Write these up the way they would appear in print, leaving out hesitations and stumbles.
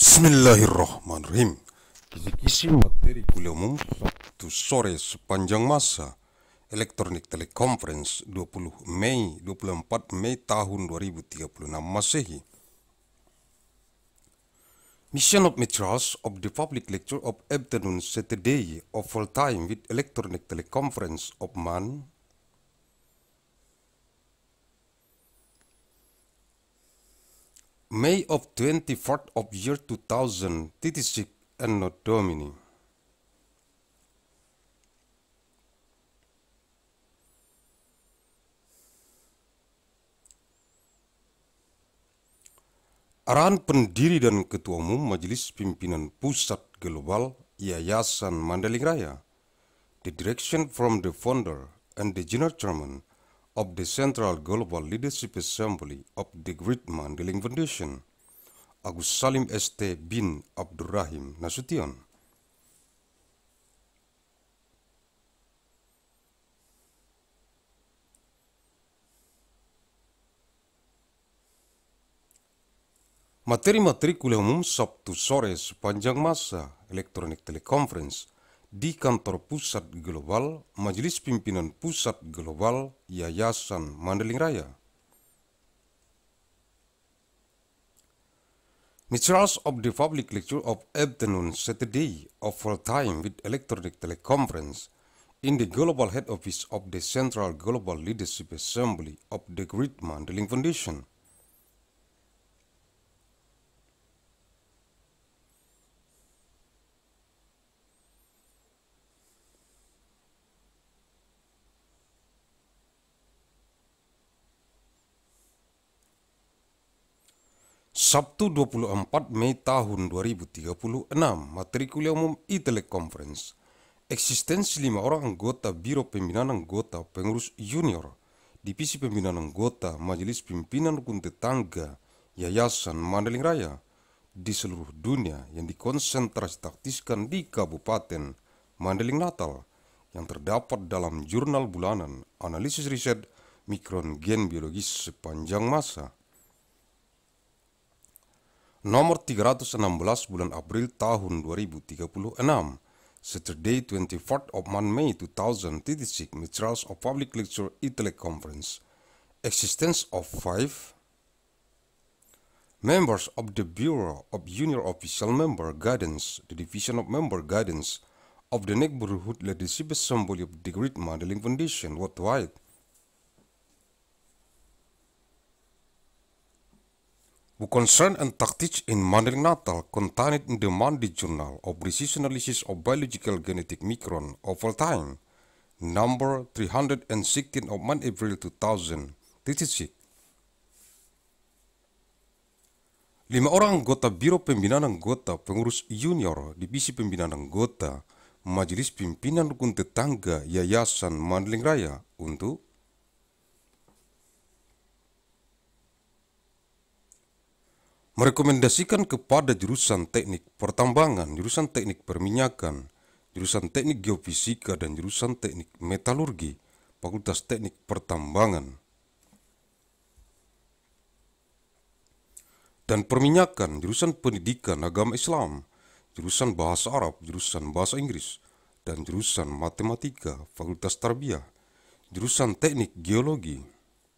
Bismillahirrahmanirrahim. Kisi-kisi materi kuliah umum Sabtu sore sepanjang masa Elektronik Teleconference 24 Mei tahun 2036 Masehi. Mission of materials of the public lecture of afternoon Saturday of full time with Electronic Teleconference of Man May of 24th of year 2036 Anno Domini. Arahan pendiri dan Ketua Umum Majelis Pimpinan Pusat Global Yayasan Mandailing Raya, the direction from the founder and the General Chairman of the Central Global Leadership Assembly of the Great Mandailing Foundation, Agus Salim St. bin Abdurrahim Nasution. Materi-materi kuliah umum Sabtu sore sepanjang masa Elektronik Teleconference di Kantor Pusat Global Majelis Pimpinan Pusat Global Yayasan Mandailing Raya. Materials of the public lecture of afternoon Saturday of full time with Electronic Teleconference in the Global Head Office of the Central Global Leadership Assembly of the Great Mandailing Foundation. Sabtu 24 Mei tahun 2036, materi kuliah umum e-teleconference. Eksistensi 5 orang anggota Biro Pembinaan Anggota Pengurus Junior, Divisi Pembinaan Anggota Majelis Pimpinan Rukun Tetangga Yayasan Mandailing Raya di seluruh dunia yang dikonsentrasi taktiskan di Kabupaten Mandailing Natal yang terdapat dalam jurnal bulanan analisis riset mikron gen biologis sepanjang masa nomor 316 bulan April tahun 2036, Saturday 24th of May 2036, materials of public lecture e-teleconference. Existence of 5 members of the Bureau of Junior Official Member Guidance, the Division of Member Guidance of the Neighborhood Leadership Assembly of the Great Mandailing Foundation worldwide. Who concern and tactics in Mandailing Natal contained in the Monday Journal of Precision Analysis of Biological Genetic Micron of all time, number 316 of April 2036. 5 orang anggota Biro Pembinaan Anggota Pengurus Junior, Divisi Pembinaan Anggota Majelis Pimpinan Rukun Tetangga Yayasan Mandailing Raya untuk merekomendasikan kepada jurusan teknik pertambangan, jurusan teknik perminyakan, jurusan teknik geofisika, dan jurusan teknik metalurgi, Fakultas Teknik Pertambangan dan Perminyakan, jurusan Pendidikan Agama Islam, jurusan Bahasa Arab, jurusan Bahasa Inggris, dan jurusan Matematika, Fakultas Tarbiyah, jurusan Teknik Geologi,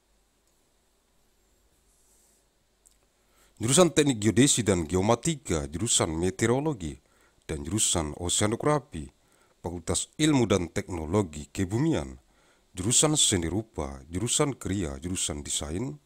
jurusan Teknik Geodesi dan Geomatika, jurusan Meteorologi, dan jurusan Oseanografi, Fakultas Ilmu dan Teknologi Kebumian, jurusan Seni Rupa, jurusan Kriya, jurusan Desain,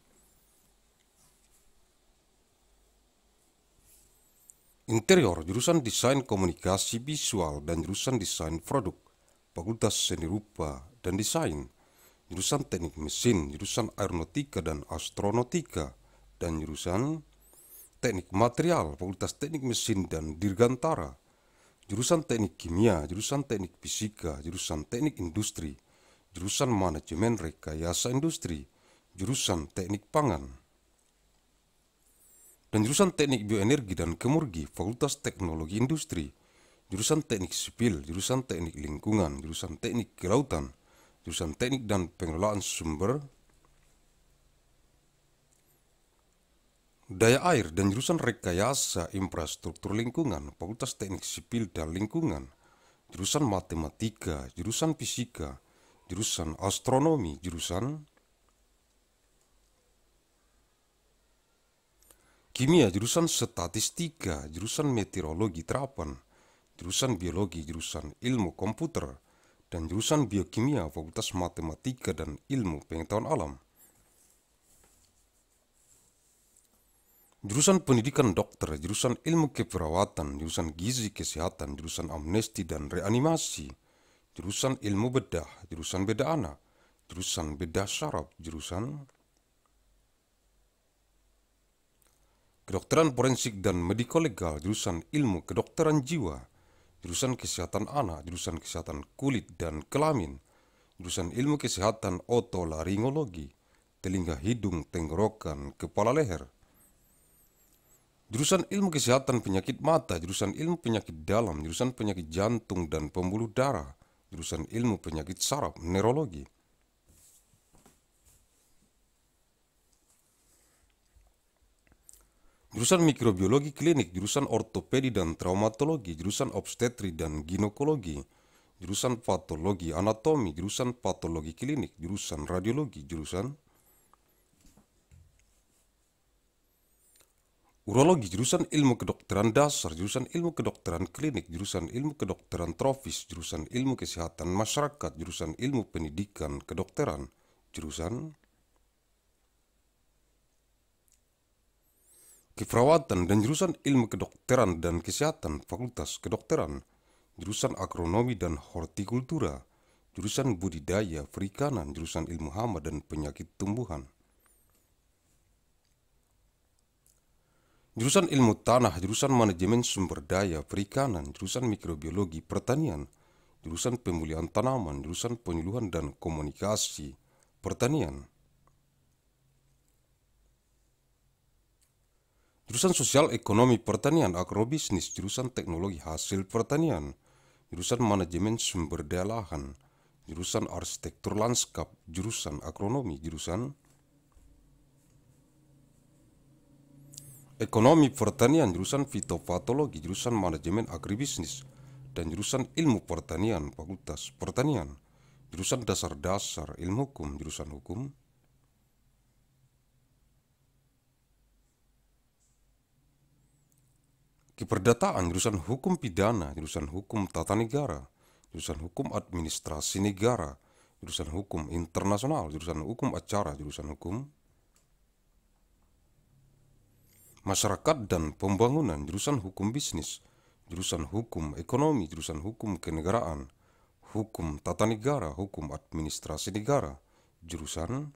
Interior, jurusan Desain Komunikasi Visual, dan jurusan Desain Produk, Fakultas Seni Rupa dan Desain, jurusan Teknik Mesin, jurusan Aeronautika dan Astronautika, dan jurusan Teknik Material, Fakultas Teknik Mesin dan Dirgantara, jurusan Teknik Kimia, jurusan Teknik Fisika, jurusan Teknik Industri, jurusan Manajemen Rekayasa Industri, jurusan Teknik Pangan, dan jurusan Teknik Bioenergi dan Kemurgi, Fakultas Teknologi Industri, jurusan Teknik Sipil, jurusan Teknik Lingkungan, jurusan Teknik Kelautan, jurusan Teknik dan Pengelolaan Sumber Daya air dan jurusan rekayasa infrastruktur lingkungan, Fakultas Teknik Sipil dan Lingkungan, jurusan matematika, jurusan fisika, jurusan astronomi, jurusan kimia, jurusan statistika, jurusan meteorologi terapan, jurusan biologi, jurusan ilmu komputer, dan jurusan biokimia, Fakultas Matematika dan Ilmu Pengetahuan Alam. Jurusan pendidikan dokter, jurusan ilmu keperawatan, jurusan gizi kesehatan, jurusan amnesti dan reanimasi, jurusan ilmu bedah, jurusan bedah anak, jurusan bedah syaraf, jurusan kedokteran forensik dan mediko legal, jurusan ilmu kedokteran jiwa, jurusan kesehatan anak, jurusan kesehatan kulit dan kelamin, jurusan ilmu kesehatan otolaringologi, telinga, hidung, tenggorokan, kepala leher, jurusan ilmu kesehatan penyakit mata, jurusan ilmu penyakit dalam, jurusan penyakit jantung dan pembuluh darah, jurusan ilmu penyakit saraf, neurologi. Jurusan mikrobiologi klinik, jurusan ortopedi dan traumatologi, jurusan obstetri dan ginekologi, jurusan patologi anatomi, jurusan patologi klinik, jurusan radiologi, jurusan urologi, jurusan ilmu kedokteran dasar, jurusan ilmu kedokteran klinik, jurusan ilmu kedokteran tropis, jurusan ilmu kesehatan masyarakat, jurusan ilmu pendidikan kedokteran, jurusan keperawatan dan jurusan ilmu kedokteran dan kesehatan, Fakultas Kedokteran, jurusan agronomi dan hortikultura, jurusan budidaya perikanan, jurusan ilmu hama dan penyakit tumbuhan, jurusan ilmu tanah, jurusan manajemen sumber daya perikanan, jurusan mikrobiologi pertanian, jurusan pemulihan tanaman, jurusan penyuluhan dan komunikasi pertanian, jurusan sosial ekonomi pertanian agrobisnis, jurusan teknologi hasil pertanian, jurusan manajemen sumber daya lahan, jurusan arsitektur lanskap, jurusan agronomi, jurusan ekonomi pertanian, jurusan fitopatologi, jurusan manajemen agribisnis, dan jurusan ilmu pertanian, Fakultas Pertanian, jurusan dasar-dasar ilmu hukum, jurusan hukum, keperdataan, jurusan hukum pidana, jurusan hukum tata negara, jurusan hukum administrasi negara, jurusan hukum internasional, jurusan hukum acara, jurusan hukum masyarakat dan pembangunan, jurusan hukum bisnis, jurusan hukum ekonomi, jurusan hukum kenegaraan, hukum tata negara, hukum administrasi negara, jurusan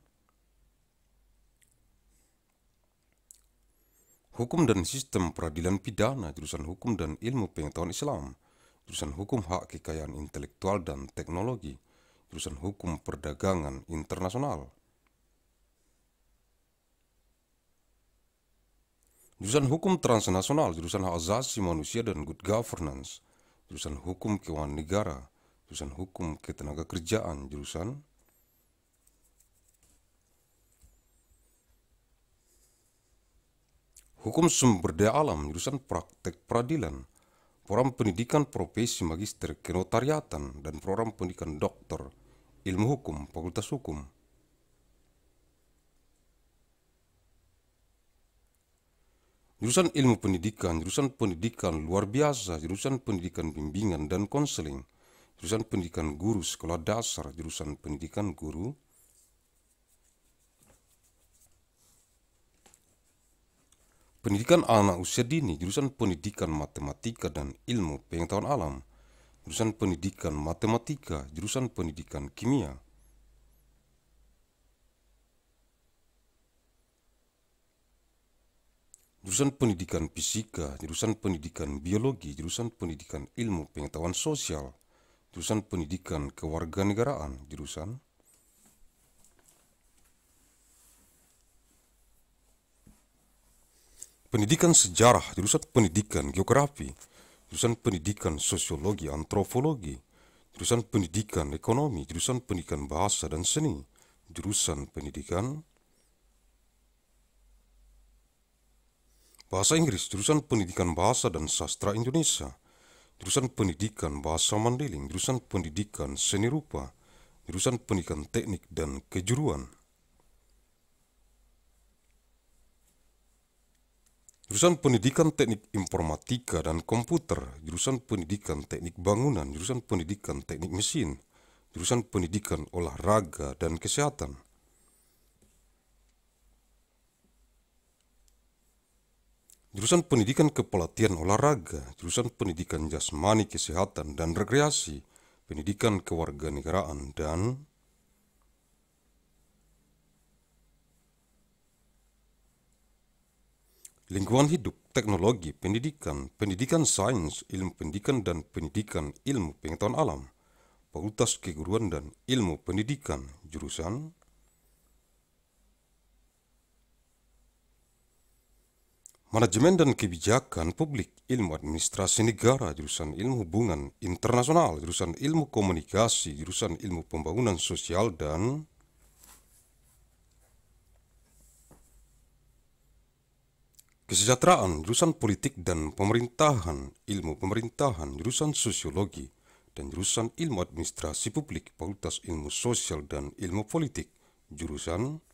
hukum dan sistem peradilan pidana, jurusan hukum dan ilmu pengetahuan Islam, jurusan hukum hak kekayaan intelektual dan teknologi, jurusan hukum perdagangan internasional, jurusan hukum transnasional, jurusan hak asasi manusia dan good governance, jurusan hukum keuangan negara, jurusan hukum ketenaga kerjaan, jurusan hukum sumber daya alam, jurusan praktek peradilan, program pendidikan profesi magister kenotariatan, dan program pendidikan doktor ilmu hukum, Fakultas Hukum. Jurusan ilmu pendidikan, jurusan pendidikan luar biasa, jurusan pendidikan bimbingan dan konseling, jurusan pendidikan guru sekolah dasar, jurusan pendidikan guru, pendidikan anak usia dini, jurusan pendidikan matematika dan ilmu pengetahuan alam, jurusan pendidikan matematika, jurusan pendidikan kimia, jurusan pendidikan fisika, jurusan pendidikan biologi, jurusan pendidikan ilmu pengetahuan sosial, jurusan pendidikan kewarganegaraan, jurusan pendidikan sejarah, jurusan pendidikan geografi, jurusan pendidikan sosiologi antropologi, jurusan pendidikan ekonomi, jurusan pendidikan bahasa dan seni, jurusan pendidikan Bahasa Inggris, jurusan Pendidikan Bahasa dan Sastra Indonesia, jurusan Pendidikan Bahasa Mandailing, jurusan Pendidikan Seni Rupa, jurusan Pendidikan Teknik dan Kejuruan, jurusan Pendidikan Teknik Informatika dan Komputer, jurusan Pendidikan Teknik Bangunan, jurusan Pendidikan Teknik Mesin, jurusan Pendidikan Olahraga dan Kesehatan, jurusan Pendidikan Kepelatihan Olahraga, jurusan Pendidikan Jasmani Kesehatan dan Rekreasi, Pendidikan Kewarganegaraan, dan Lingkungan Hidup, Teknologi, Pendidikan, Pendidikan Sains, Ilmu Pendidikan dan Pendidikan Ilmu Pengetahuan Alam, Fakultas Keguruan dan Ilmu Pendidikan, jurusan Manajemen dan Kebijakan Publik, Ilmu Administrasi Negara, jurusan Ilmu Hubungan Internasional, jurusan Ilmu Komunikasi, jurusan Ilmu Pembangunan Sosial, dan Kesejahteraan, jurusan Politik dan Pemerintahan, Ilmu Pemerintahan, jurusan Sosiologi, dan jurusan Ilmu Administrasi Publik, Fakultas Ilmu Sosial dan Ilmu Politik, jurusan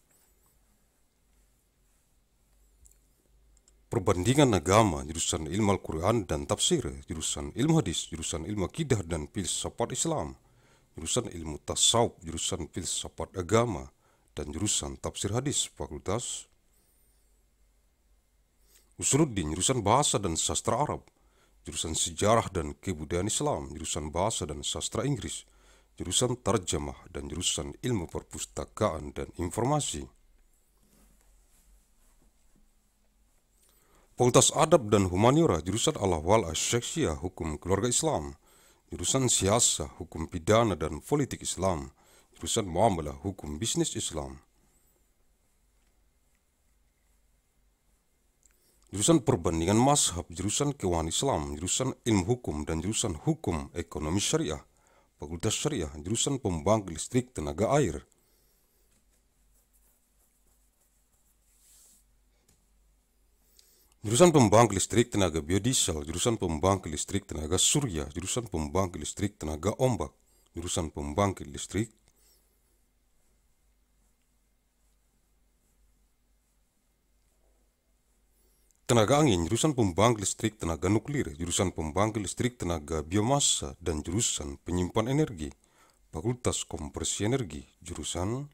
Perbandingan Agama, jurusan Ilmu Al-Quran dan Tafsir, jurusan Ilmu Hadis, jurusan Ilmu Akidah dan Filsafat Islam, jurusan Ilmu Tasawuf, jurusan Filsafat Agama, dan jurusan Tafsir Hadis, Fakultas Usuluddin, jurusan Bahasa dan Sastra Arab, jurusan Sejarah dan Kebudayaan Islam, jurusan Bahasa dan Sastra Inggris, jurusan Tarjamah, dan jurusan Ilmu Perpustakaan dan Informasi. Fakultas Adab dan Humaniora, jurusan Al-Ahwal Asy-Syekhiyah, Hukum Keluarga Islam, jurusan Siasah, Hukum Pidana dan Politik Islam, jurusan Muamalah, Hukum Bisnis Islam, jurusan Perbandingan Mazhab, jurusan Keuangan Islam, jurusan Ilmu Hukum dan jurusan Hukum Ekonomi Syariah, Fakultas Syariah, jurusan Pembangkit Listrik Tenaga Air, jurusan Pembangkit Listrik Tenaga Biodiesel, jurusan Pembangkit Listrik Tenaga Surya, jurusan Pembangkit Listrik Tenaga Ombak, jurusan Pembangkit Listrik Tenaga Angin, jurusan Pembangkit Listrik Tenaga Nuklir, jurusan Pembangkit Listrik Tenaga Biomasa, dan jurusan Penyimpan Energi, Fakultas Konversi Energi, jurusan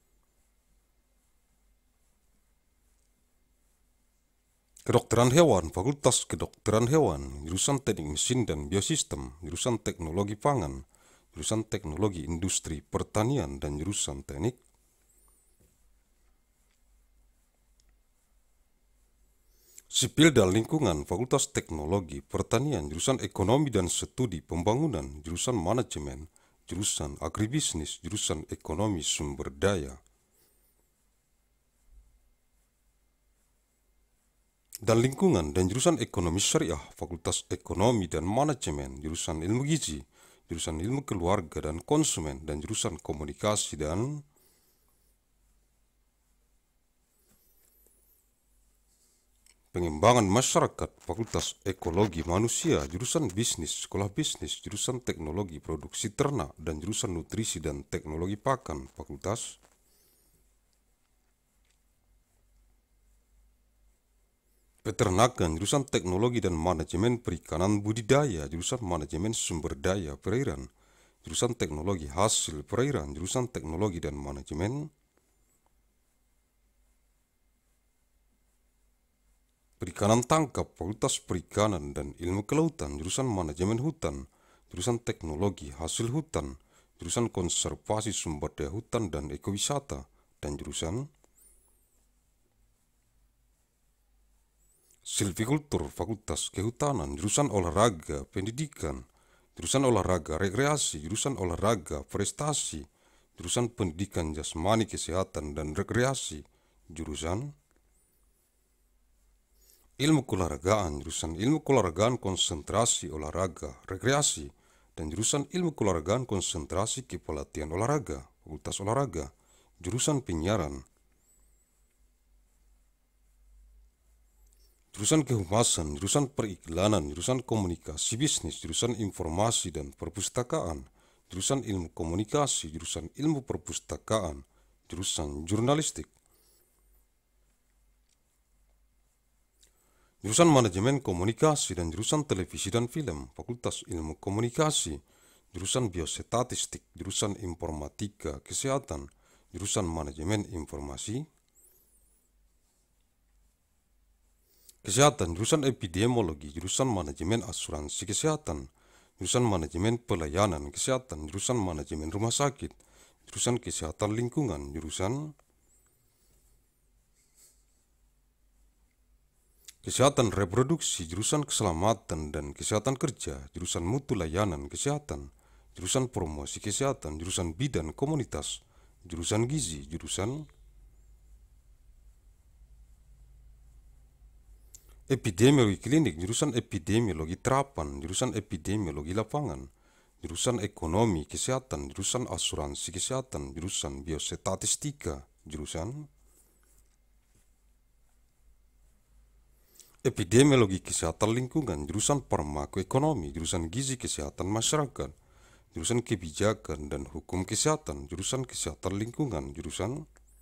Kedokteran Hewan, Fakultas Kedokteran Hewan, jurusan Teknik Mesin dan Biosistem, jurusan Teknologi Pangan, jurusan Teknologi Industri Pertanian, dan jurusan Teknik Sipil dan Lingkungan, Fakultas Teknologi Pertanian, jurusan Ekonomi dan Studi Pembangunan, jurusan Manajemen, jurusan Agribisnis, jurusan Ekonomi Sumber Daya dan Lingkungan, dan jurusan Ekonomi Syariah, Fakultas Ekonomi dan Manajemen, jurusan Ilmu Gizi, jurusan Ilmu Keluarga dan Konsumen, dan jurusan Komunikasi dan Pengembangan Masyarakat, Fakultas Ekologi Manusia, jurusan Bisnis, Sekolah Bisnis, jurusan Teknologi Produksi Ternak, dan jurusan Nutrisi dan Teknologi Pakan, Fakultas Peternakan, jurusan Teknologi dan Manajemen Perikanan Budidaya, jurusan Manajemen Sumber Daya Perairan, jurusan Teknologi Hasil Perairan, jurusan Teknologi dan Manajemen Perikanan Tangkap, Fakultas Perikanan dan Ilmu Kelautan, jurusan Manajemen Hutan, jurusan Teknologi Hasil Hutan, jurusan Konservasi Sumber Daya Hutan dan Ekowisata, dan jurusan Silvikultur, Fakultas Kehutanan, jurusan Olahraga Pendidikan, jurusan Olahraga Rekreasi, jurusan Olahraga Prestasi, jurusan Pendidikan Jasmani Kesehatan dan Rekreasi, jurusan Ilmu Keolahragaan, jurusan Ilmu Keolahragaan Konsentrasi Olahraga Rekreasi, dan jurusan Ilmu Keolahragaan Konsentrasi Kepelatihan Olahraga, Fakultas Olahraga, jurusan Penyiaran, jurusan kehumasan, jurusan periklanan, jurusan komunikasi bisnis, jurusan informasi dan perpustakaan, jurusan ilmu komunikasi, jurusan ilmu perpustakaan, jurusan jurnalistik, jurusan manajemen komunikasi dan jurusan televisi dan film, Fakultas Ilmu Komunikasi, jurusan biostatistik, jurusan informatika kesehatan, jurusan manajemen informasi kesehatan, jurusan epidemiologi, jurusan manajemen asuransi kesehatan, jurusan manajemen pelayanan kesehatan, jurusan manajemen rumah sakit, jurusan kesehatan lingkungan, jurusan kesehatan reproduksi, jurusan keselamatan dan kesehatan kerja, jurusan mutu layanan kesehatan, jurusan promosi kesehatan, jurusan bidan komunitas, jurusan gizi, jurusan epidemiologi klinik, jurusan epidemiologi terapan, jurusan epidemiologi lapangan, jurusan ekonomi kesehatan, jurusan asuransi kesehatan, jurusan biostatistika, jurusan epidemiologi kesehatan lingkungan, jurusan farmakoekonomi, jurusan gizi kesehatan masyarakat, jurusan kebijakan dan hukum kesehatan, jurusan kesehatan lingkungan, jurusan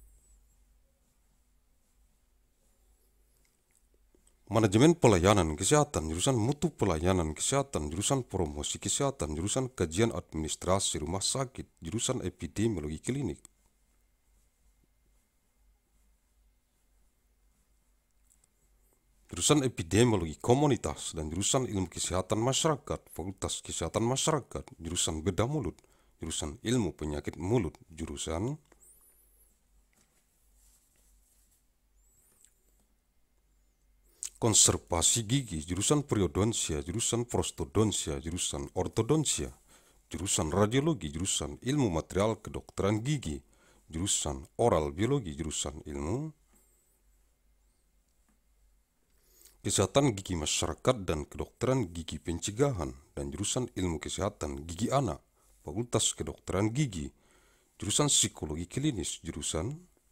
manajemen pelayanan kesehatan, jurusan mutu pelayanan kesehatan, jurusan promosi kesehatan, jurusan kajian administrasi rumah sakit, jurusan epidemiologi klinik, jurusan epidemiologi komunitas dan jurusan ilmu kesehatan masyarakat, Fakultas Kesehatan Masyarakat, jurusan bedah mulut, jurusan ilmu penyakit mulut, jurusan konservasi gigi, jurusan periodonsia, jurusan prostodonsia, jurusan ortodonsia, jurusan radiologi, jurusan ilmu material kedokteran gigi, jurusan oral biologi, jurusan ilmu kesehatan gigi masyarakat dan kedokteran gigi pencegahan, dan jurusan ilmu kesehatan gigi anak, Fakultas Kedokteran Gigi, jurusan psikologi klinis, jurusan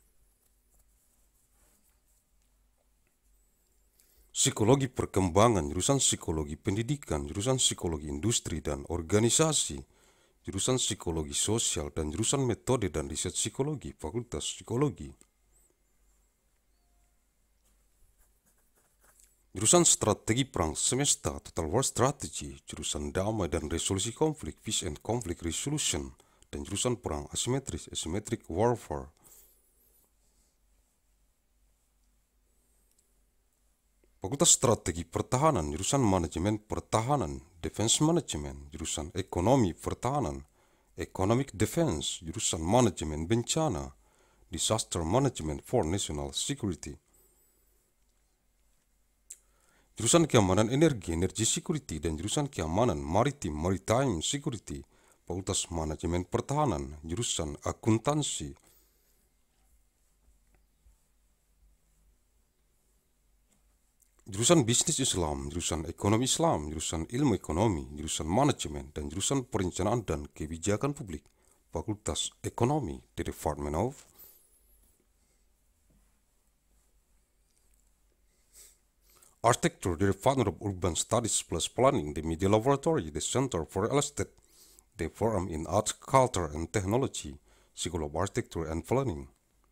psikologi perkembangan, jurusan psikologi pendidikan, jurusan psikologi industri dan organisasi, jurusan psikologi sosial dan jurusan metode dan riset psikologi, Fakultas Psikologi. Jurusan strategi perang semesta, Total War Strategy, jurusan damai dan resolusi konflik, Peace and Conflict Resolution, dan jurusan perang asimetris, Asymmetric Warfare. Fakultas Strategi Pertahanan, jurusan Manajemen Pertahanan, Defense Management, jurusan Ekonomi Pertahanan, Economic Defense, jurusan Manajemen Bencana, Disaster Management for National Security. Jurusan Keamanan Energi, Energy Security, dan jurusan Keamanan Maritim, Maritime Security, Fakultas Manajemen Pertahanan, jurusan Akuntansi. Jurusan Bisnis Islam, jurusan Ekonomi Islam, jurusan Ilmu Ekonomi, jurusan Manajemen, dan jurusan Perencanaan dan Kebijakan Publik, Fakultas Ekonomi, the Department of Architecture, the Department of Urban Studies plus Planning, the Media Laboratory, the Center for Real Estate, the Forum in Arts, Culture and Technology, School of Architecture and Planning.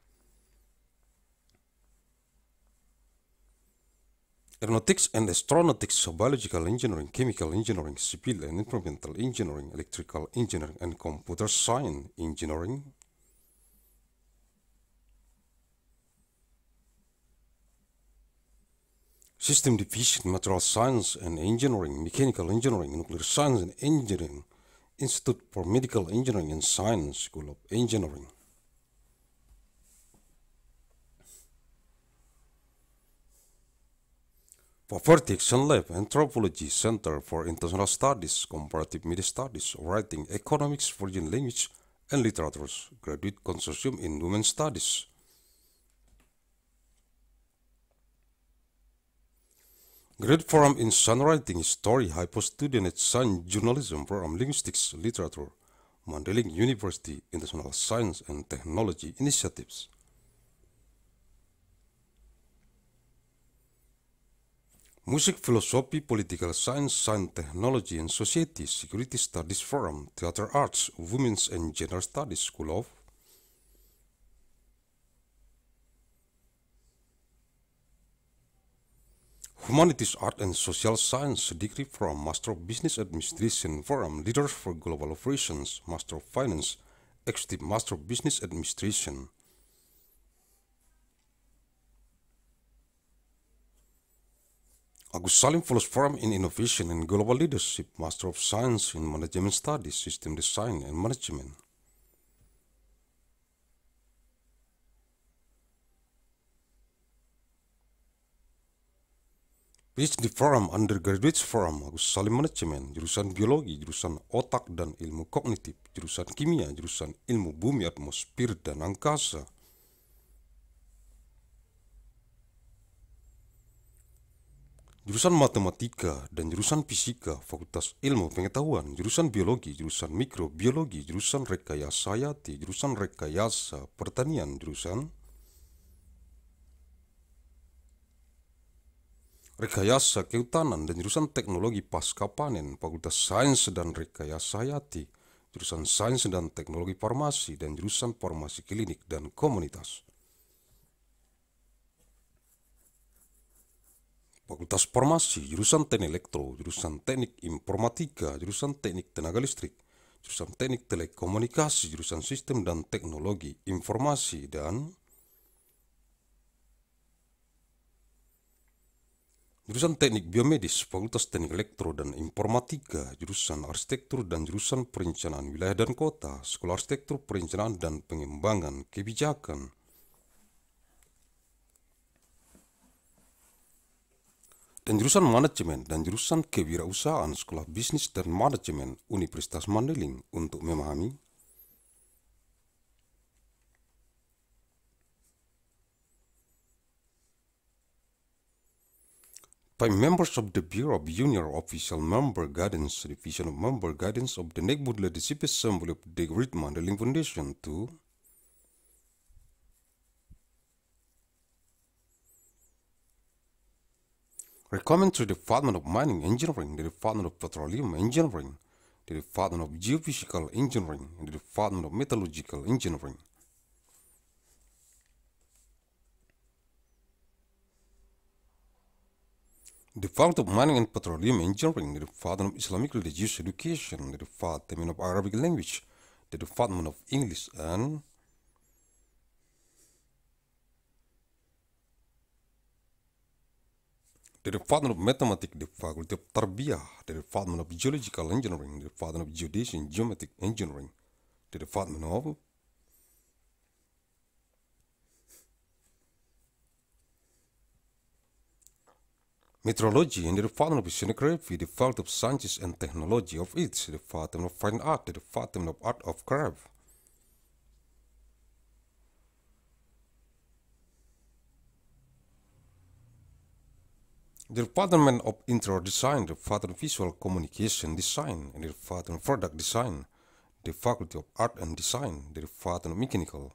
Aeronautics and Astronautics, Biological Engineering, Chemical Engineering, Civil and Environmental Engineering, Electrical Engineering and Computer Science Engineering. System Division, Material Science and Engineering, Mechanical Engineering, Nuclear Science and Engineering, Institute for Medical Engineering and Science, School of Engineering. Poverty Action Lab, Anthropology, Center for International Studies, Comparative Media Studies, Writing, Economics, Foreign Language and Literatures, Graduate Consortium in Women Studies. Graduate Forum in Songwriting, Story, Hyper-Student Science Journalism, Program Linguistics, Literature, Mandailing University, International Science and Technology Initiatives. Music, Philosophy, Political Science, Science, Technology and Society, Security Studies Forum, Theater Arts, Women's and Gender Studies School of Humanities, Art and Social Science degree from Master of Business Administration from Leaders for Global Operations, Master of Finance, Executive Master of Business Administration. Agus Salim follows Forum in Innovation and Global Leadership, Master of Science in Management Studies, System Design and Management. PhD Forum, Undergraduate Forum, Agus Salim Management, jurusan Biologi, jurusan Otak dan Ilmu Kognitif, jurusan Kimia, jurusan Ilmu Bumi, Atmosfer dan Angkasa. Jurusan Matematika dan jurusan Fisika, Fakultas Ilmu Pengetahuan, jurusan Biologi, jurusan Mikrobiologi, jurusan Rekayasa Hayati, jurusan Rekayasa Pertanian, jurusan Rekayasa Kehutanan dan jurusan Teknologi Pasca Panen, Fakultas Sains dan Rekayasa Hayati, jurusan Sains dan Teknologi Farmasi dan jurusan Farmasi Klinik dan Komunitas. Fakultas Farmasi, jurusan Teknik Elektro, jurusan Teknik Informatika, jurusan Teknik Tenaga Listrik, jurusan Teknik Telekomunikasi, jurusan Sistem dan Teknologi Informasi dan jurusan Teknik Biomedis, Fakultas Teknik Elektro dan Informatika, jurusan Arsitektur dan jurusan Perencanaan Wilayah dan Kota, Sekolah Arsitektur Perencanaan dan Pengembangan Kebijakan. Dan jurusan Manajemen dan jurusan Kewirausahaan, Sekolah Bisnis dan Manajemen Universitas Mandailing untuk memahami by members of the Bureau of Junior Official Member Guidance, Division of Member Guidance of the Neighborhood Leadership Assembly of the Great Mandailing Foundation to recommend to the Department of Mining Engineering, the Department of Petroleum Engineering, the Department of Geophysical Engineering, and the Department of Metallurgical Engineering. The Department of Mining and Petroleum Engineering, the Department of Islamic Religious Education, the Department of Arabic Language, the Department of English and the Department of Mathematics, the Faculty of Tarbiyah, the Department of Geological Engineering, the Department of Geodesy and Geometric Engineering, the Department of Meteorology and the Department of Oceanography, the Faculty of Sciences and Technology of it, the Department of Fine Art, the Department of Art of Craft. The Department of Interior Design, the Department of Visual Communication Design, and the Department of Product Design, the Faculty of Art and Design, the Department of Mechanical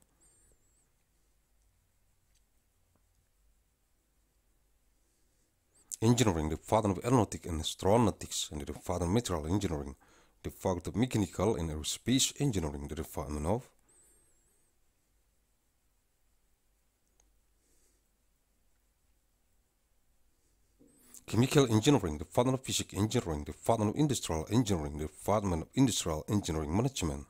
Engineering, the Department of Aeronautics and Astronautics, and the Department of Material Engineering, the Faculty of Mechanical and Aerospace Engineering, the Department of Chemical Engineering, the Department of Physics Engineering, the Department of Industrial Engineering, the Department of Industrial Engineering Management.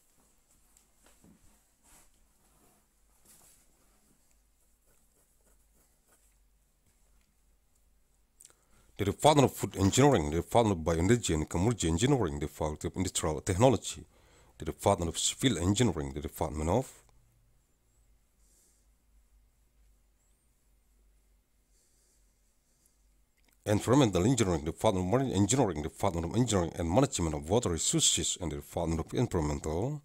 The Department of Food Engineering, the Department of Bioenergy and Chemurgy Engineering, the Faculty of Industrial Technology, the Department of Civil Engineering, the Department of Environmental Engineering, the Department of Marine Engineering, the Department of Engineering and Management of Water Resources, and the Department of Environmental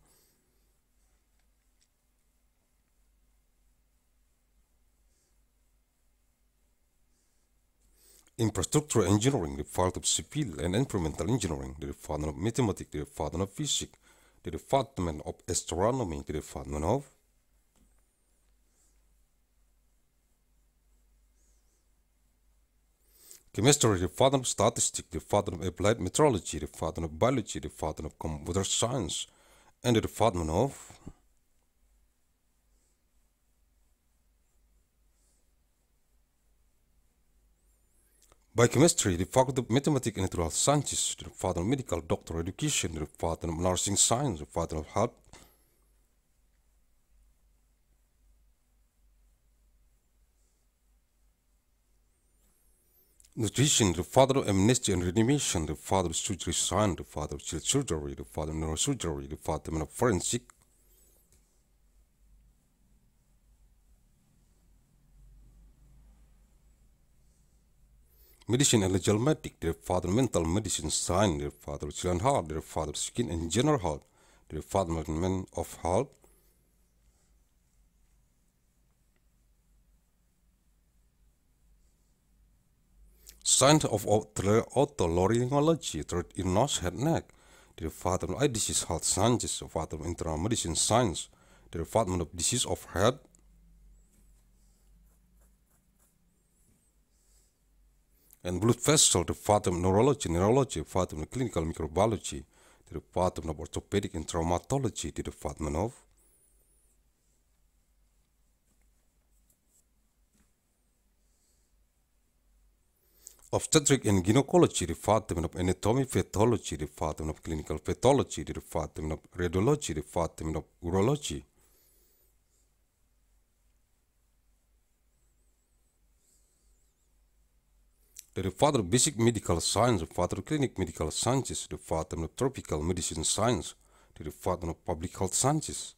Infrastructure Engineering, the Department of Civil and Environmental Engineering, the Department of Mathematics, the Department of Physics, the Department of Astronomy, the Department of Chemistry, the father of statistics, the father of applied meteorology, the father of biology, the father of computer science, and the department of biochemistry, the faculty of mathematics and natural sciences, the father of medical doctor education, the father of nursing science, the father of health. Nutrition, the father of amnesty and reanimation, the father of surgery science, the father of child surgery, the father of neurosurgery, the father of forensic. Medicine and legal medic, their father mental medicine science, their father children health, their father skin and general health, their father man of health. Science of otolaryngology, third in nose, head, neck, the father of eye disease health sciences, the father of internal medicine science, the department of disease of head. And blood vessel, the father of neurology, the father of clinical microbiology, the department of orthopedic and traumatology, the department of obstetric and gynecology, the department of anatomy, pathology, the department of clinical pathology, the department of radiology, the department of urology. The father of basic medical science, the father of clinic medical sciences, the father of tropical medicine science, the father of public health sciences.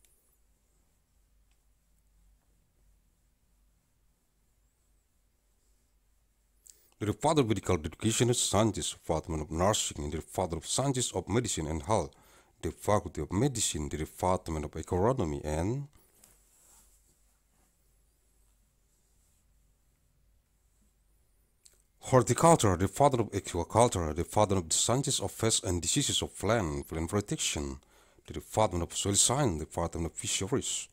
The father of medical education sciences, the father of nursing, and the father of sciences of medicine and health, the faculty of medicine, the department of agronomy and horticulture, the father of aquaculture, the father of the sciences of pests and diseases of plant protection, the department of soil science, the department of fisheries.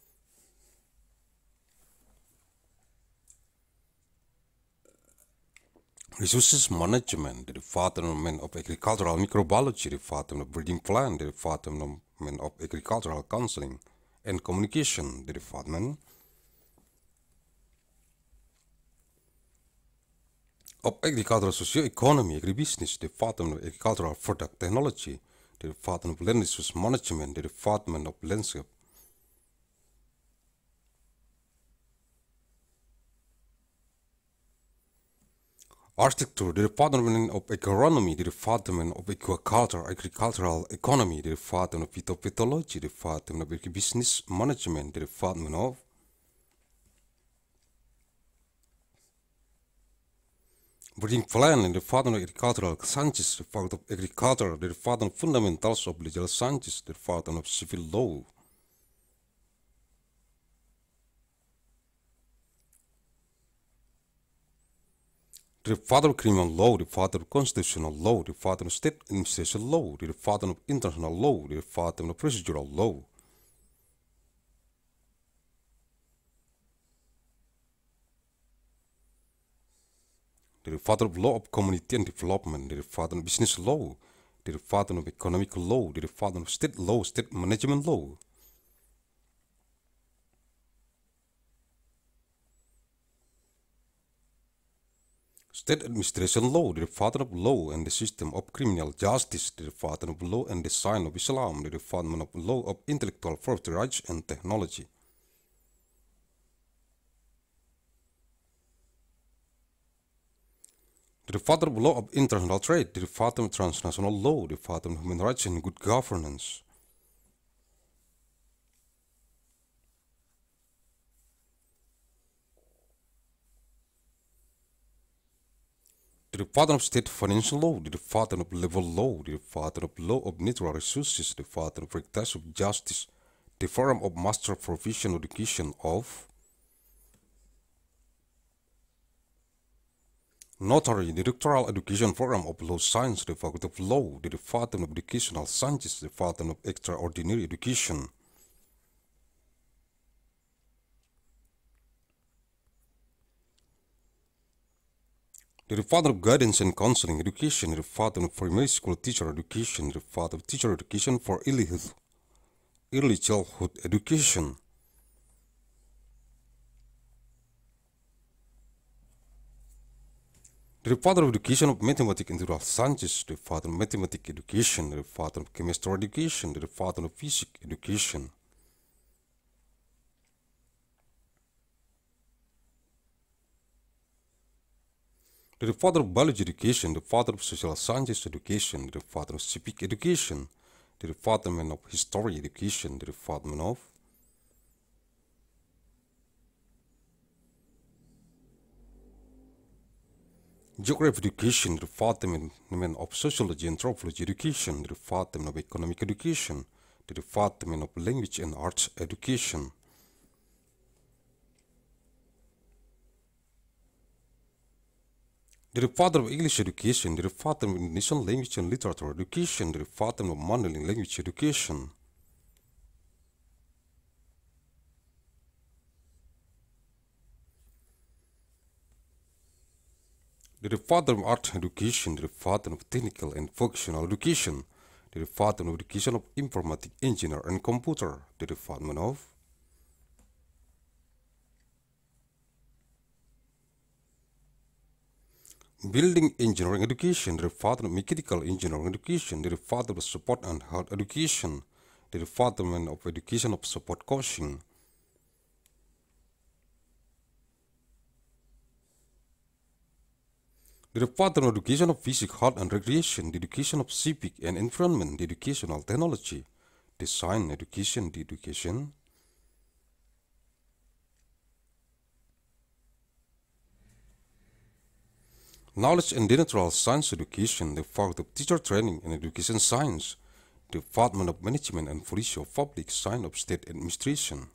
Resources management, the department of agricultural microbiology, the department of breeding plant, the department of agricultural counseling and communication, the department of agricultural socio-economy, agribusiness, the department of agricultural product technology, the department of land resource management, the department of landscape. Architecture, the department of agronomy, the department of aquaculture, agricultural economy, the department of phytopathology, the department of agribusiness management, the department of breeding plant, and the department of agricultural sciences, the department of agriculture, the department of fundamentals of legal sciences, the department of civil law. The father of criminal law, the father of constitutional law, the father of state administration law, the father of international law, the father of procedural law. The father of law of community and development, the father of business law, the father of economic law, the father of state law, state management law. State administration law, the father of law and the system of criminal justice, the father of law and the sign of Islam, the department of law of intellectual property rights and technology. The father of law of international trade, the father of transnational law, the father of human rights and good governance. The father of state financial law, the father of level law, the father of law of natural resources, the father of practice of justice, the forum of master professional education of notary, the doctoral education forum of law science, the faculty of law, the department of educational sciences, the department of extraordinary education. The father of guidance and counseling education, the father of primary school teacher education, the father of teacher education for early childhood education. The father of education of mathematics and natural sciences, the father of mathematics education, the father of chemistry education, the father of physics education. The father of biology education, the father of social sciences education, the father of civic education, the department of history education, the department of geography education, the department of sociology and anthropology education, the department of economic education, the department of language and arts education. The Department of English Education, the Department of Indonesian Language and Literature Education, the Department of Mandailing Language Education. The Department of Art Education, the Department of Technical and Vocational Education, the Department of Education of Informatic Engineer and Computer, the Department of Building Engineering Education, the Department of Mechanical Engineering Education, the Department of Support and Health Education, the Department of Education of Support Coaching. The Department of Education of Physics, Health and Recreation, the Education of Civic and Environment, the Educational Technology, Design Education, the Education. Knowledge and Natural Science Education, the Department of Teacher Training and Education Science, the Department of Management and Policy of Public Science of State Administration.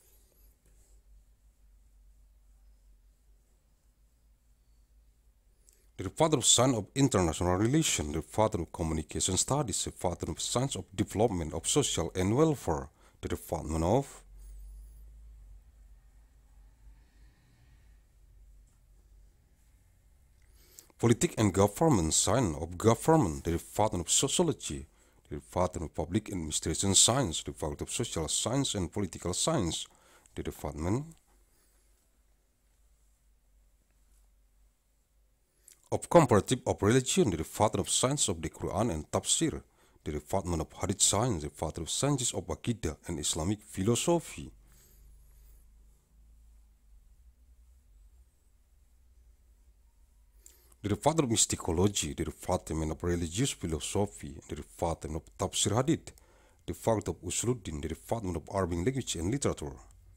The Department of Science of International Relations, the Department of Communication Studies, the Department of Science of Development of Social and Welfare, the Department of Politics and Government Science of Government, the Department of Sociology, the Department of Public Administration Science, the Department of Social Science and Political Science, the Department of Comparative of Religion, the Department of Science of the Quran and Tafsir, the Department of Hadith Science, the Department of Sciences of Aqidah and Islamic Philosophy. The Department of Mysticology, the Department of Religious Philosophy, the Department of Tafsir Hadith, the Department of Usuluddin, the Department of Arabic Language and Literature.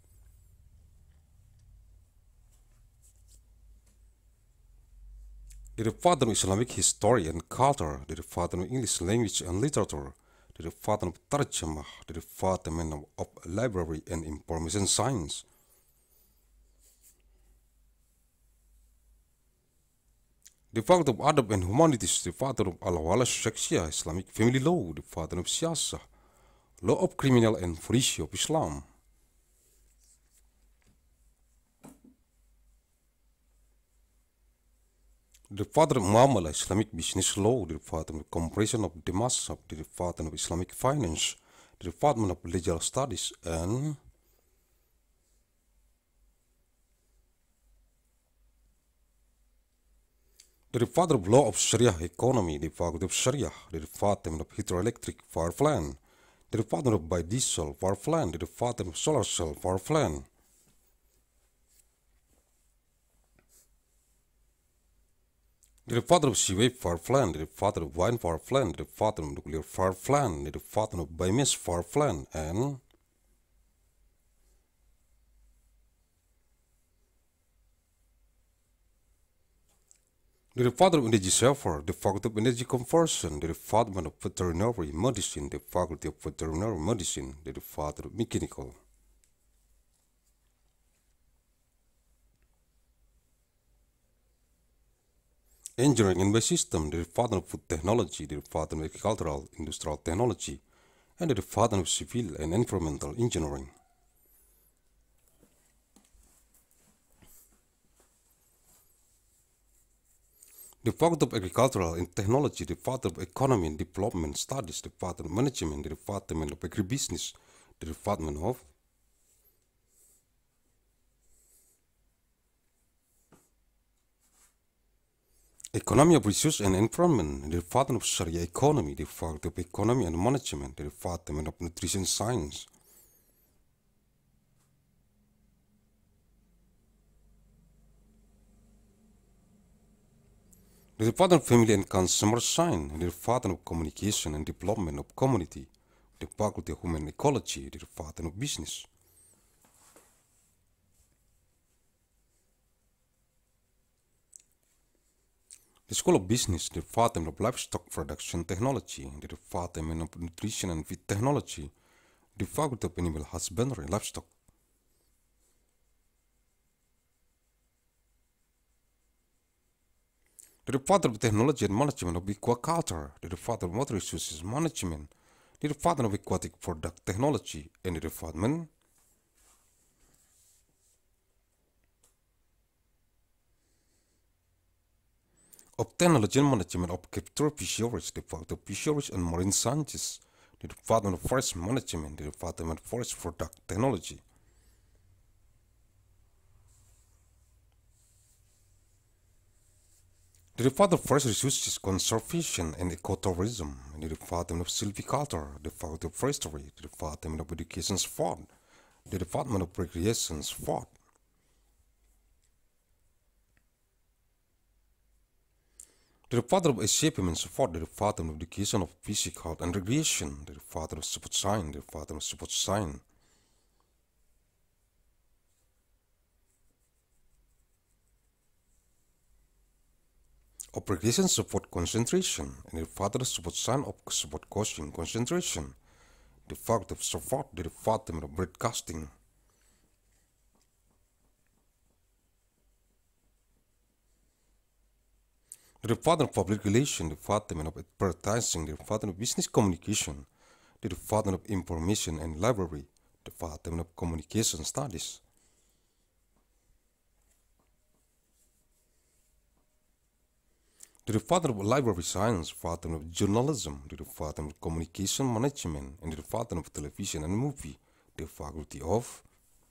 The Department of Islamic History and Culture, the Department of English Language and Literature, the Department of Tarjamah, the Department of Library and Information Science. The Department of Adab and Humanities, the Department of Al-Wala Shaksiyah, Islamic Family Law, the Department of Siyasah, Law of Criminal and Policy of Islam. The Department of Muamalah, Islamic Business Law, the Department of Comparison of the Mazhab, the Department of Islamic Finance, the Department of Legal Studies, and the Department of Law of Sharia Economy, the Department of Sharia, the Department of Hydroelectric Power Plant, the Department of Biodiesel Power Plant, the Department of Solar Cell Power Plant. The Department of Seawave Power Plant, the Department of Wind Power Plant, the Department of Nuclear Power Plant, the Department of Biomass Power Plant, and the Department of Energy Welfare, the Faculty of Energy Conversion, the Department of Veterinary Medicine, the Faculty of Veterinary Medicine, the Department of Mechanical. Engineering and Biosystem, the Department of Food Technology, the Department of Agricultural Industrial Technology, and the Department of Civil and Environmental Engineering. The Department of Agricultural and Technology, the Department of Economy and Development Studies, the Department of Management, the Department of Agribusiness, the Department of Economy of Resource and Environment, the Department of Sharia Economy, the Department of Economy and Management, the Department of Nutrition Science. The Department of Family and Consumer Science, the Department of Communication and Development of Community, the Faculty of Human Ecology, the Department of Business. The School of Business, the Department of Livestock Production Technology, the Department of Nutrition and Feed Technology, the Faculty of Animal Husbandry and Livestock. The Department of Technology and Management of Aquaculture, the Department of Water Resources Management, the Department of Aquatic Product Technology, and the Department of Technology and Management of Capture Fisheries, the Department of Fisheries and Marine Sciences, the Department of Forest Management, the Department of Forest Product Technology. The Department of Forest Resources Conservation and Ecotourism, the Department of Silviculture, the Department of Forestry, the Department of Education Sport, the Department of Recreation Sport. The Department of Achievement and Support, the Department of Education of Physical Health and Recreation, the Department of Sport Science, the Department of Sport Science. Of Recreation Support Concentration, and the Department of Sport Science of Support Coaching Concentration, the Department of Support, the Department of Broadcasting. The Department of Public Relations, the Department of Advertising, the Department of Business Communication, the Department of Information and Library, the Department of Communication Studies. The Department of Library Science, the Department of Journalism, the Department of Communication Management, and the Department of Television and Movie, the Faculty of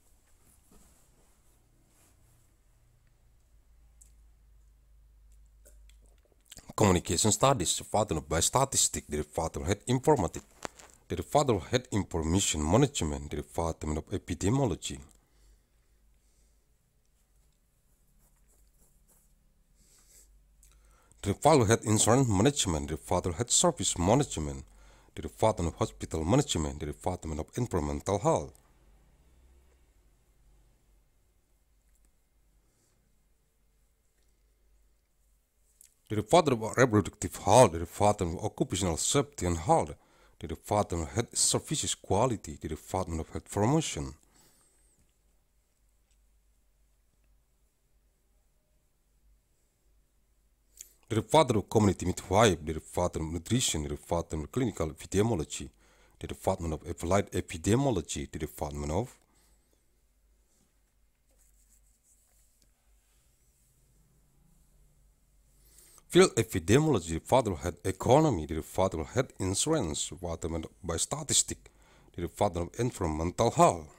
Communication Studies, the Department of Biostatistics, the Department of Health Informatics, the Department of Health Information Management, the Department of Epidemiology. The Department of Health Insurance Management, the Department of Health Service Management, the Department of Hospital Management, the Department of Environmental Health. The Department of Reproductive Health, the Department of Occupational Safety and Health, the Department of Health Services Quality, the Department of Health Promotion. The Department of Community Midwife, the Department of Nutrition, the Department of Clinical Epidemiology, the Department of Applied Epidemiology, the Department of Field Epidemiology, the Department of Health Economy, the Department of Health Insurance, the Department of Biostatistics, the Department of Environmental Health.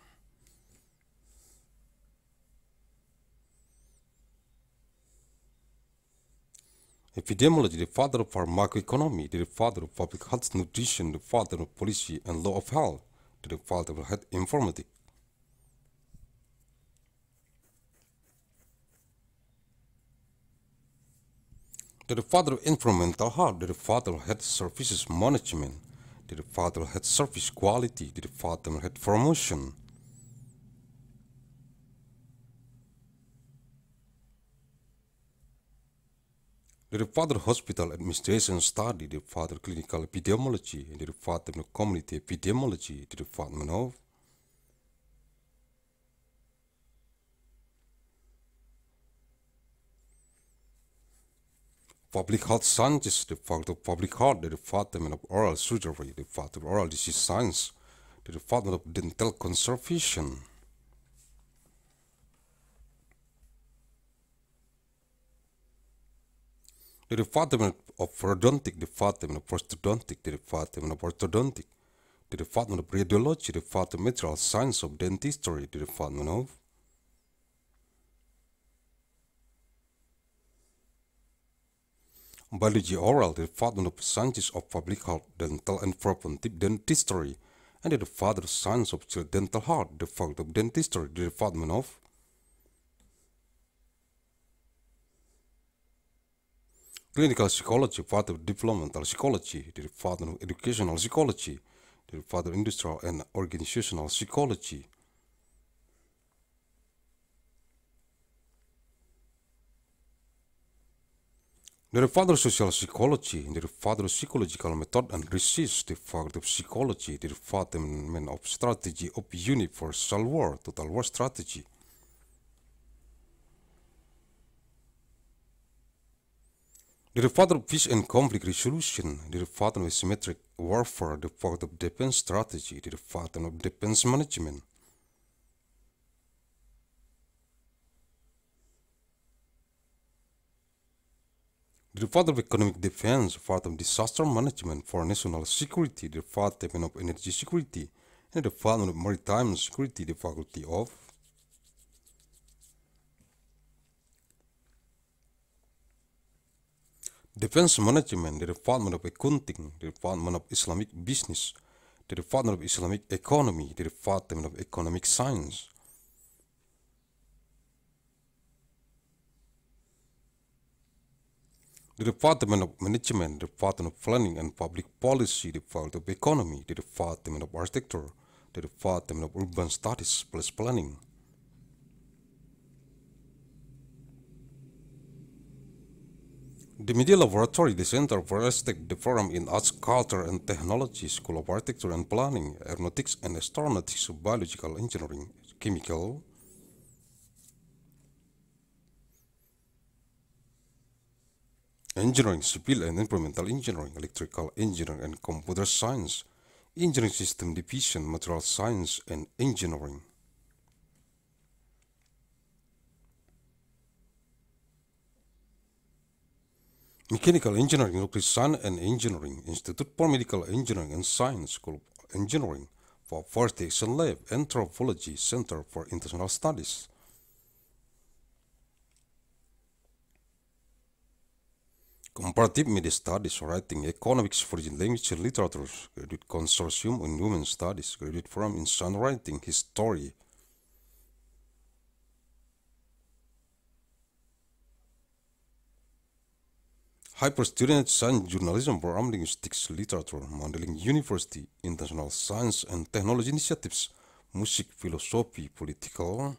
Epidemiology, the Department of Pharmacoeconomy, the Department of Public Health Nutrition, the Department of Policy and Law of Health, the Department of Health Informatics. The Department of Environmental Health, the Department of Health Services Management, the Department of Health Service Quality, the Department of Health Promotion. The Department of Hospital Administration Study, the Department of Clinical Epidemiology, and the Department of Community Epidemiology, the Department of Public Health Sciences, the Department of Public Health, the Department of Oral Surgery, the Department of Oral Disease Science, the Department of Dental Conservation. The Department of Periodontic, Department of Prosthodontic, the Department of Orthodontic, the Department of Radiology, the Department of Material Science of Dentistry, the Department of Biology Oral, the Department of Sciences of Public Health, Dental and Preventive Dentistry, and the Department of Science of Dental Health, the Department of Dentistry, the Department of Clinical Psychology, Department of Developmental Psychology, the Department of Educational Psychology, the Department of Industrial and Organizational Psychology, the Department of Social Psychology, the Department of Psychological Method and Research, the Department of Psychology, the Department of Strategy of Universal War, Total War Strategy, the Department of Peace and Conflict Resolution, the Department of Asymmetric Warfare, the Department of Defense Strategy, the Department of Defense Management, the Department of Economic Defense, the Department of Disaster Management for National Security, the Department of Energy Security, and the Department of Maritime Security, the Faculty of Defense Management, the Department of Accounting, the Department of Islamic Business, the Department of Islamic Economy, the Department of Economic Science, the Department of Management, the Department of Planning and Public Policy, the Department of Economy, the Department of Architecture, the Department of Urban Studies plus Planning, the Media Laboratory, the Center for Aesthetic, the Forum in Arts, Culture and Technology, School of Architecture and Planning, Aeronautics and Astronautics, Biological Engineering, Chemical, Engineering, Civil and Environmental Engineering, Electrical Engineering and Computer Science, Engineering System Division, Material Science and Engineering, Mechanical Engineering, Nuclear Science and Engineering, Institute for Medical Engineering and Science, School of Engineering, for Forest Action Lab, Anthropology, Center for International Studies, Comparative Media Studies, Writing, Economics, Foreign Language and Literature, Graduate Consortium in Women Studies, Graduate Forum in Songwriting, History, Hyper Student Science Journalism, Program Linguistics, Literature, Mandailing University, International Science and Technology Initiatives, Music, Philosophy, Political,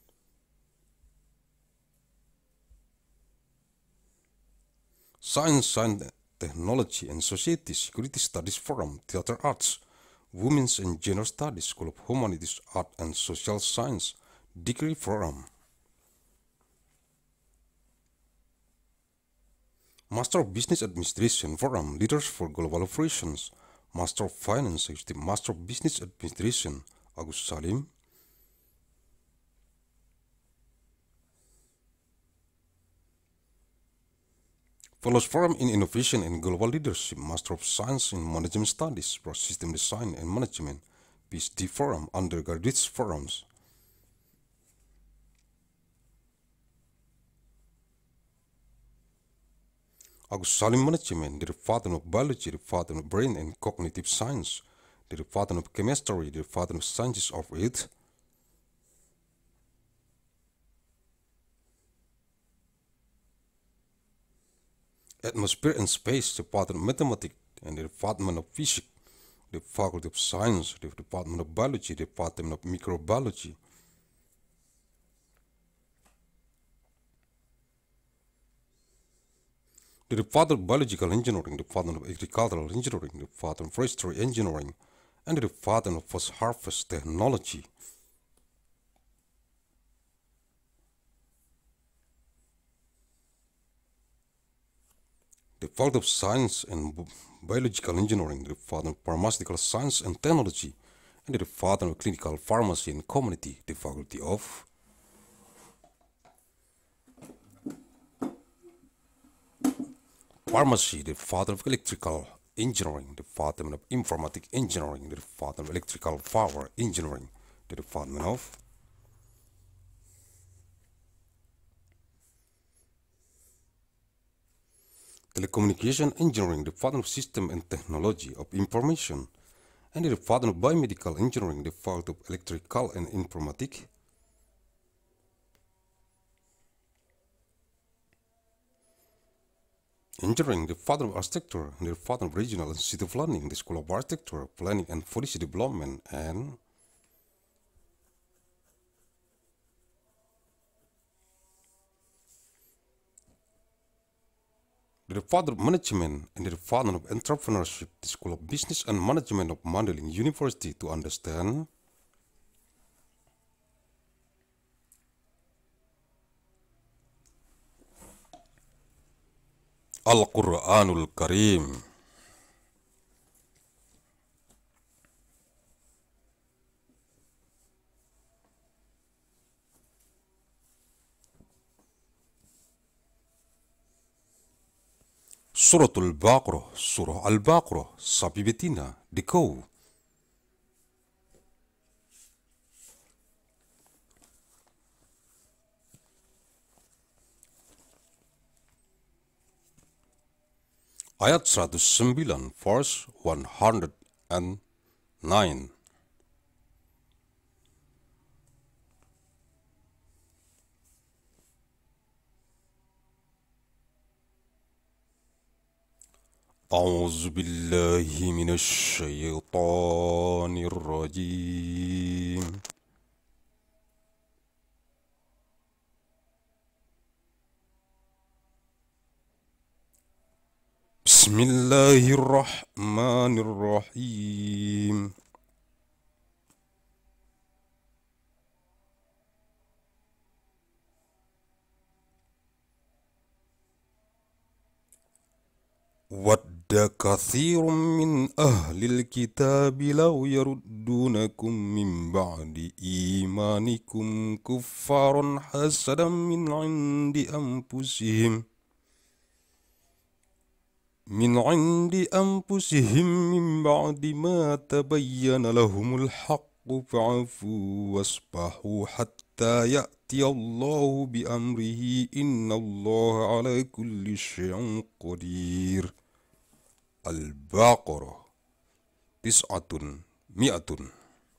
Science, Technology and Society, Security Studies Forum, Theater Arts, Women's and Gender Studies, School of Humanities, Art and Social Science, Degree Forum, Master of Business Administration Forum, Leaders for Global Operations, Master of Finance, Master of Business Administration, Agus Salim, Fellows Forum in Innovation and Global Leadership, Master of Science in Management Studies, for System Design and Management, PhD Forum, Undergraduate Forums, Agus Salim Management, the Department of Biology, the Department of Brain and Cognitive Science, the Department of Chemistry, the Department of Sciences of Earth, Atmosphere and Space, the Department of Mathematics and the Department of Physics, the Faculty of Science, the Department of Biology, the Department of Microbiology, the Department of Biological Engineering, the Department of Agricultural Engineering, the Department of Forestry Engineering, and the Department of Post-Harvest Technology. The Faculty of Science and Biological Engineering, the Department of Pharmaceutical Science and Technology, and the Department of Clinical Pharmacy and Community, the Faculty of Pharmacy, the father of electrical engineering, Department of Informatic Engineering, the Department of Electrical Power Engineering, the Department of Telecommunication Engineering, the Department of System and Technology of Information, and the Department of Biomedical Engineering, the Department of Electrical and Informatic Engineering, the Department of Architecture, and the Department of Regional and City Planning, the School of Architecture, Planning and Policy Development, and the Department of Management and the Department of Entrepreneurship, the School of Business and Management of Mandalay University to understand Al-Quranul Karim. Suratul Baqarah, Surah Al-Baqarah, sapi betina, dikau. Ayat 109, verse 109. أعوذ بالله من الشيطان الرجيم بسم الله الرحمن الرحيم ود كثير من أهل الكتاب لو يردونكم من بعد إيمانكم كفارا حسدا من عند أنفسهم من بعد ما تبين لهم الحق فاعفوا واصفحوا حتى يأتي الله بأمره إن الله على كل شيء قدير. Al-Baqarah 900.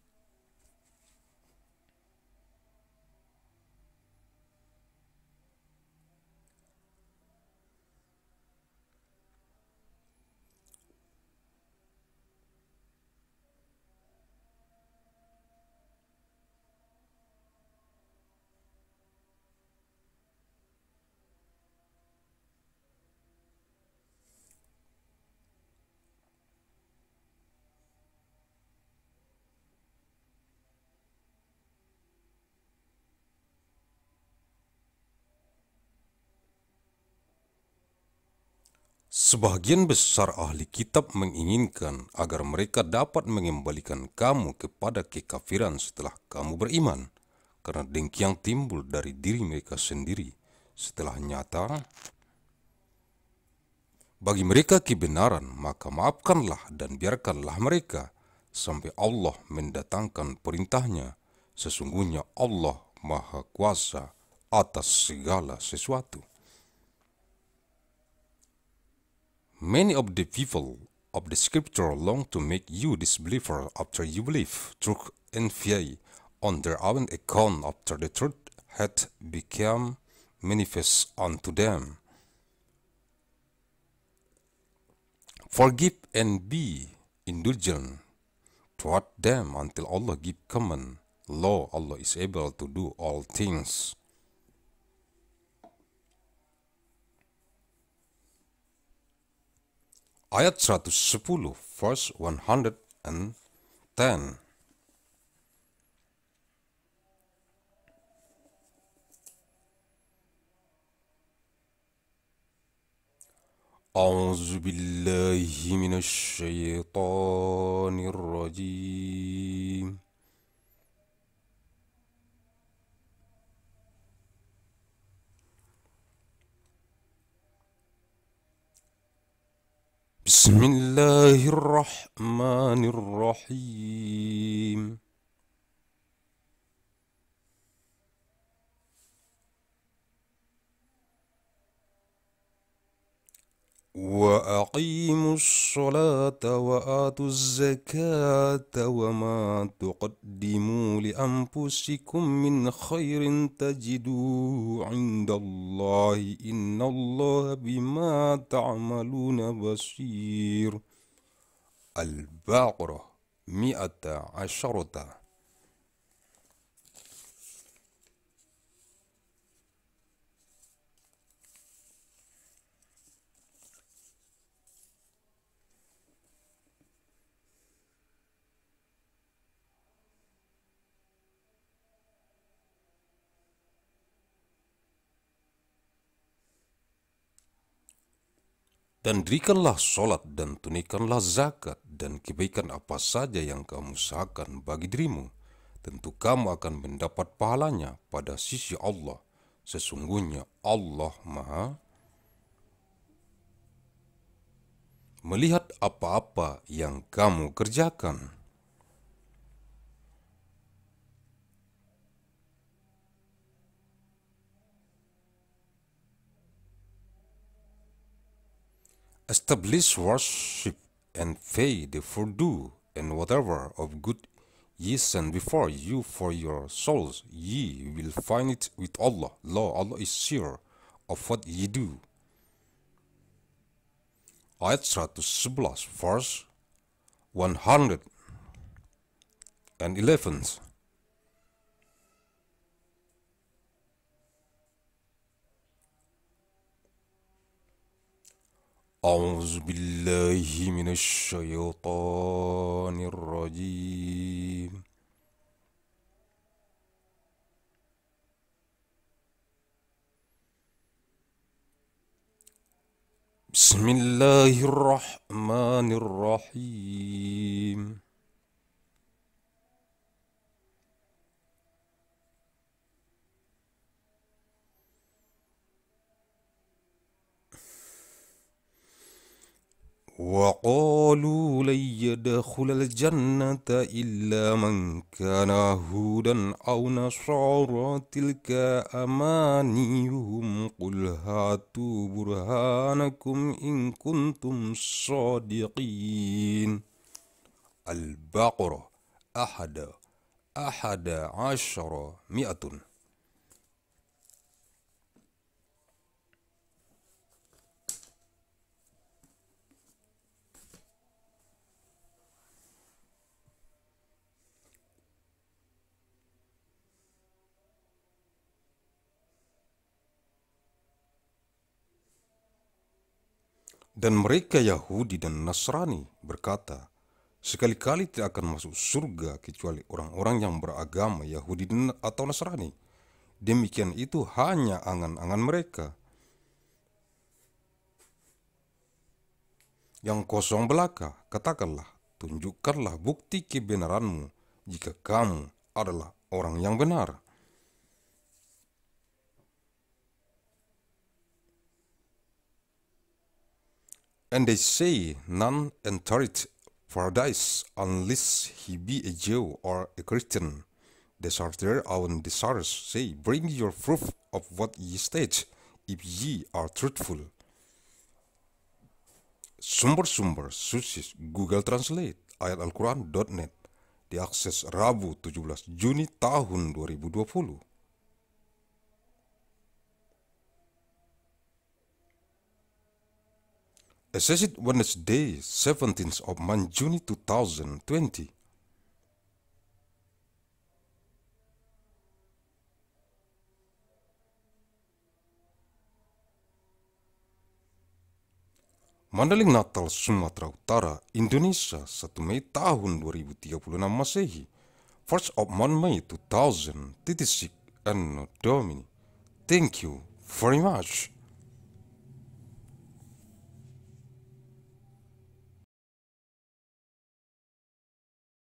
Sebagian besar ahli kitab menginginkan agar mereka dapat mengembalikan kamu kepada kekafiran setelah kamu beriman, karena dengki yang timbul dari diri mereka sendiri setelah nyata bagi mereka kebenaran, maka maafkanlah dan biarkanlah mereka sampai Allah mendatangkan perintahnya. Sesungguhnya Allah Maha Kuasa atas segala sesuatu. Many of the people of the scripture long to make you disbeliever after you believe, through envy on their own account after the truth had become manifest unto them. Forgive and be indulgent toward them until Allah give command. Lo, Allah is able to do all things. Ayat 110, verse 110. أعوذ بالله من الشيطان الرجيم Bismillahirrahmanirrahim. وأقيموا الصلاة وآتوا الزكاة وما تقدموا لأنفسكم من خير تجدوه عند الله إن الله بما تعملون بصير. البقرة 110. Dan dirikanlah sholat dan tunaikanlah zakat dan kebaikan apa saja yang kamu usahakan bagi dirimu. Tentu kamu akan mendapat pahalanya pada sisi Allah. Sesungguhnya Allah Maha melihat apa-apa yang kamu kerjakan. Establish worship and pay the further and whatever of good ye send before you for your souls, ye will find it with Allah. Lo, Allah is sure of what ye do. Ayat 111, verse 111. أعوذ بالله من الشيطان الرجيم. بسم الله الرحمن الرحيم. وقالوا لن يدخل الجنة إلا من كان هودا أو نصارى تلك أمانيهم قل هاتوا برهانكم إن كنتم صادقين. البقرة 111. Dan mereka Yahudi dan Nasrani berkata, sekali-kali tidak akan masuk surga kecuali orang-orang yang beragama Yahudi atau Nasrani. Demikian itu hanya angan-angan mereka yang kosong belaka. Katakanlah, tunjukkanlah bukti kebenaranmu jika kamu adalah orang yang benar. And they say, none entereth paradise unless he be a Jew or a Christian. Desire their own desires. Say, bring your proof of what ye state, if ye are truthful. Sumber-sumber sukses Google Translate ayat Al-Quran.net diakses Rabu 17 Juni tahun 2020. Assessed Wednesday, 17th of June 2020. Mandeling Natal, Sumatera Utara, Indonesia, 1 Mei tahun 2036 Masehi, 1st of May 2036, Anno Domini. Thank you very much.